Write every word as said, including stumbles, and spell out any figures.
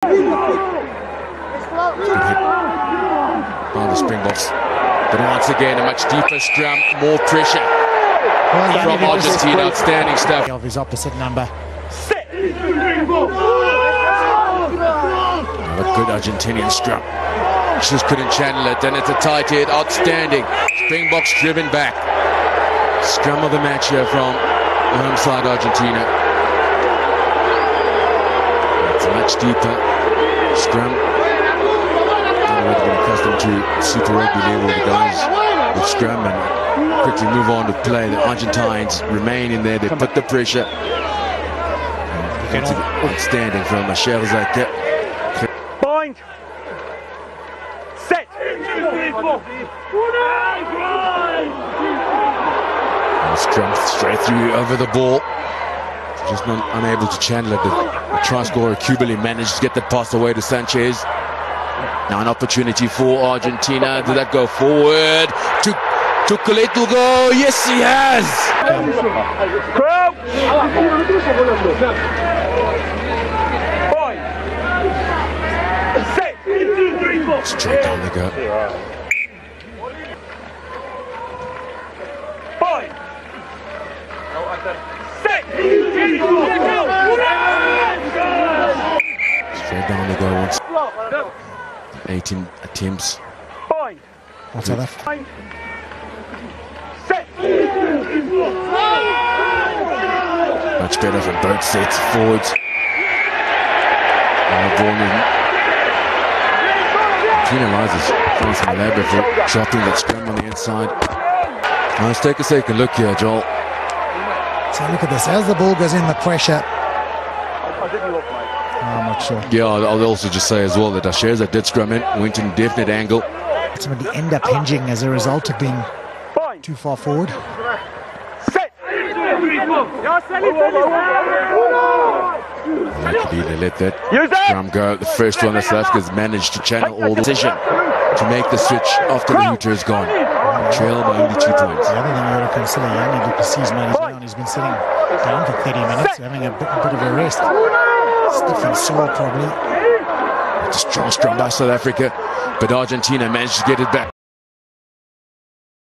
Good hit by the Springboks. But once again, a much deeper scrum, more pressure well, from Argentina. Outstanding stuff. Of his opposite number. A good Argentinian scrum. Just couldn't channel it. Then it's a tight hit. Outstanding. Springboks driven back. Scrum of the match here from the home side Argentina. It's a much deeper scrum. They've been accustomed to Super Rugby level, the guys with scrum and quickly move on to play. The Argentines remain in there. They put the pressure. It's outstanding from Sherzak. Point. Set. And scrum straight through over the ball. Just not unable to channel it. The, the try scorer Kubeli managed to get that pass away to Sanchez. Now an opportunity for Argentina. Did that go forward? To to Colette to go. Yes, he has. Crow. Straight down the gut. Straight down the go once. eighteen attempts. What's that left? Much better from both sets forwards. Uh, Penalizes from Malabra for dropping that scrum on the inside. Now let's take a second look here, Joel. So look at this. As the ball goes in, the pressure. Oh, I'm not sure. Yeah, I'll also just say as well that Sherzak did scrum in, went in definite angle. Ultimately end up hinging as a result of being too far forward. They let that scrum go. The first one that South Africa's managed to channel all the decision to make the switch after the hooter is gone. Trail by only two points. The other thing you got to consider, Yanni Du Plessis man is down. He's been sitting down for thirty minutes, having a bit, a bit of a rest. Stiff and sore probably. It's a strong scrum by South Africa, but Argentina managed to get it back.